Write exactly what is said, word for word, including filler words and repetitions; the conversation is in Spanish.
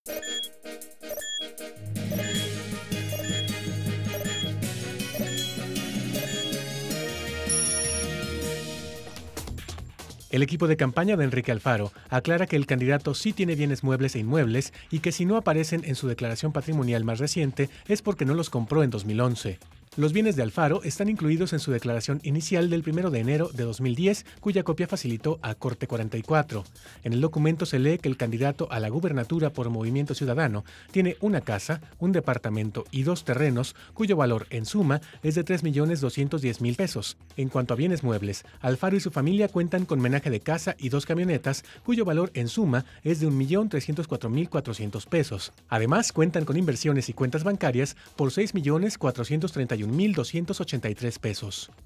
El equipo de campaña de Enrique Alfaro aclara que el candidato sí tiene bienes muebles e inmuebles y que si no aparecen en su declaración patrimonial más reciente es porque no los compró en dos mil once. Los bienes de Alfaro están incluidos en su declaración inicial del primero de enero de dos mil diez, cuya copia facilitó a Corte cuarenta y cuatro. En el documento se lee que el candidato a la gubernatura por Movimiento Ciudadano tiene una casa, un departamento y dos terrenos, cuyo valor en suma es de tres millones doscientos diez mil pesos. En cuanto a bienes muebles, Alfaro y su familia cuentan con menaje de casa y dos camionetas, cuyo valor en suma es de un millón trescientos cuatro mil cuatrocientos pesos. Además, cuentan con inversiones y cuentas bancarias por seis millones cuatrocientos treinta y un mil doscientos ochenta y tres pesos.